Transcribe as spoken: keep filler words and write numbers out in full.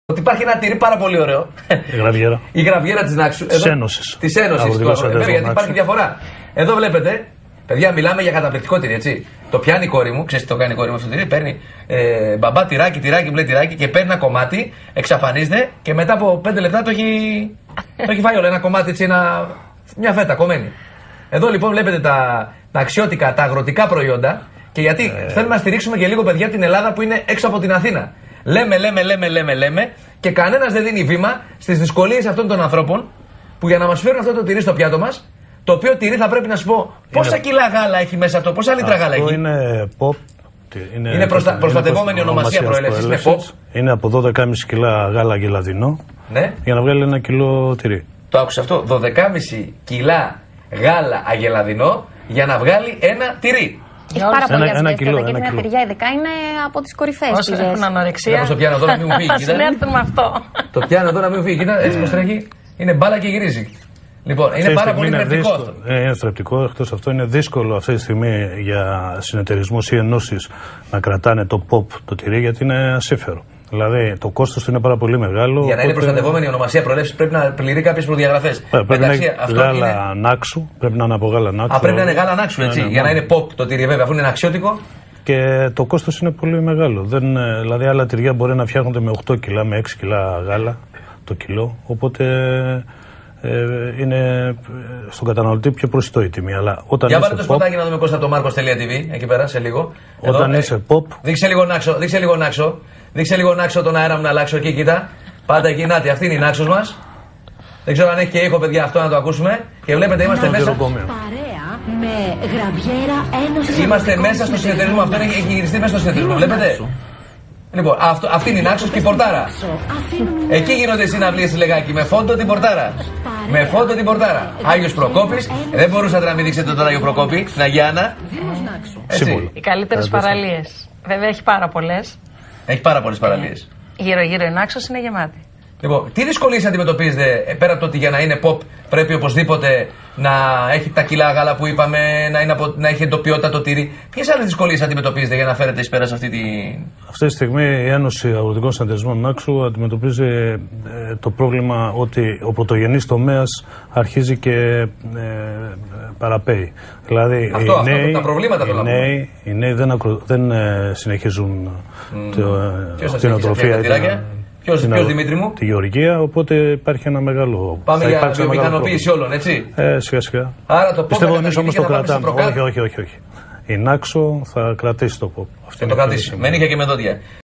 Ότι υπάρχει ένα τυρί πάρα πολύ ωραίο. Η γραβιέρα. Η γραβιέρα της Νάξου. Της Ένωσης. Της Ένωσης. Βέβαια, γιατί υπάρχει διαφορά. Εδώ βλέπετε, παιδιά, μιλάμε για καταπληκτικό τυρί, έτσι. Το πιάνει η κόρη μου, ξέρεις τι το κάνει η κόρη μου αυτό το τυρί. Παίρνει ε, μπαμπά τυράκι, τυράκι, μπλε τυράκι και παίρνει ένα κομμάτι, εξαφανίζεται και μετά από πέντε λεπτά το έχει, το έχει φάει όλο. Ένα κομμάτι, έτσι, ένα, μια φέτα κομμένη. Εδώ λοιπόν βλέπετε τα, τα αξιώτικα, τα αγροτικά προϊόντα. Και γιατί ε... θέλουμε να στηρίξουμε και λίγο, παιδιά, την Ελλάδα που είναι έξω από την Αθήνα. Λέμε, λέμε, λέμε, λέμε, λέμε και κανένας δεν δίνει βήμα στις δυσκολίες αυτών των ανθρώπων που για να μας φέρουν αυτό το τυρί στο πιάτο μας, το οποίο τυρί θα πρέπει να σου πω πόσα είναι... κιλά γάλα έχει μέσα αυτό, πόσα λίτρα γάλα έχει. Είναι pop. Είναι, είναι προστα... προστατευόμενη είναι ονομασία προέλευσης. Είναι pop. Είναι από δώδεκα κόμμα πέντε κιλά γάλα γελαδινό, ναι, για να βγάλει ένα κιλό τυρί. Το άκουσα αυτό. δώδεκα κόμμα πέντε κιλά γάλα αγελαδινό για να βγάλει ένα τυρί. Έχει πάρα πολλά ζευγάρια και την τυριά ειδικά είναι από τις κορυφές. Όσοι έχουν ανορεξία. Το πιάνω εδώ να μην μου φύγει. Θα συνέρθουν με αυτό. Το πιάνω εδώ να μην μου φύγει. Κοίτα, έτσι πως τρέχει. Είναι μπάλα και γυρίζει. Λοιπόν, είναι πάρα πολύ θρεπτικό αυτό. Είναι θρεπτικό. Εκτός αυτό είναι δύσκολο αυτή τη στιγμή για συνεταιρισμούς ή ενώσεις να κρατάνε το pop το τυρί, γιατί είναι ασύφερο. Δηλαδή το κόστος του είναι πάρα πολύ μεγάλο. Για να οπότε... είναι προστατευόμενη η ονομασία προέλευσης πρέπει να πληρεί κάποιες προδιαγραφές. Πρέπει Μεταξύ, να είναι γάλα είναι... νάξου. Πρέπει να είναι από γάλα νάξου. Α, πρέπει να είναι γάλα νάξου, έτσι. Ναι, ναι, για να είναι pop το τυρί, βέβαια, αφού είναι αξιώτικο. Και το κόστος είναι πολύ μεγάλο. Δεν, δηλαδή άλλα τυριά μπορεί να φτιάχνονται με οκτώ κιλά, με έξι κιλά γάλα το κιλό. Οπότε ε, είναι στον καταναλωτή πιο προσιτό η τιμή. Αλλά όταν για βάλε το σποτάκι να δούμε Κώστα από το Markos τελεία τι βι εκεί πέρα σε λίγο. Όταν Εδώ, είσαι pop. Δείξε λίγο νάξο, δείξε λίγο νάξο. Δείξε λίγο νάξο τον αέρα μου να αλλάξω εκεί, κοίτα. Πάντα εκεί, νάτι, αυτή είναι η νάξος μας. Δεν ξέρω αν έχει και ήχο, παιδιά, αυτό να το ακούσουμε. Και βλέπετε, είμαστε μέσα. Παρέα με γραβιέρα Ένωση. Είμαστε μέσα στο συνεταιρισμό. Αυτό έχει γυριστεί μέσα στο συνεταιρισμό. Βλέπετε. Λοιπόν, αυτό, αυτή είναι η νάξος και η πορτάρα. Εκεί γίνονται οι συναυλίες στη Λεγάκη. Με φόντο την πορτάρα. Με φόντο την πορτάρα. Άγιος Προκόπης. Δεν μπορούσατε να μην δείξετε τον Άγιο Προκόπη. Την Αγία Άννα. Οι καλύτερες παραλίες. Βέβαια έχει πάρα πολλές. Έχει πάρα πολλές παραλίες. Γύρω-γύρω η Νάξος είναι γεμάτη. Λοιπόν, τι δυσκολίες αντιμετωπίζετε πέρα από το ότι για να είναι pop πρέπει οπωσδήποτε να έχει τα κιλά γάλα που είπαμε, να, είναι από, να έχει εντοπιότητα το τυρί. Ποιες άλλες δυσκολίες αντιμετωπίζετε για να φέρετε εις πέρα σε αυτή τη. Αυτή τη στιγμή η Ένωση Αγροτικών Συνεταιρισμών Νάξου αντιμετωπίζει ε, το πρόβλημα ότι ο πρωτογενής τομέας αρχίζει και ε, παραπέει. Δηλαδή αυτό, οι αυτό, νέοι, τα προβλήματα οι νέοι, οι νέοι δεν, ακρο, δεν ε, συνεχίζουν mm. το, ε, την οτροφία. Ποιος, ποιος Δημήτρη μου? Τη Γεωργία, οπότε υπάρχει ένα μεγάλο. Πάμε για βιομηχανοποίηση όλων, έτσι. Ε, σιγά σιγά. Άρα το πιστεύω εμείς όμως το κρατάμε. Όχι, όχι, όχι, όχι. Η Νάξο θα κρατήσει το pop. Θα το κρατήσει. Με νύχια και με δόντια.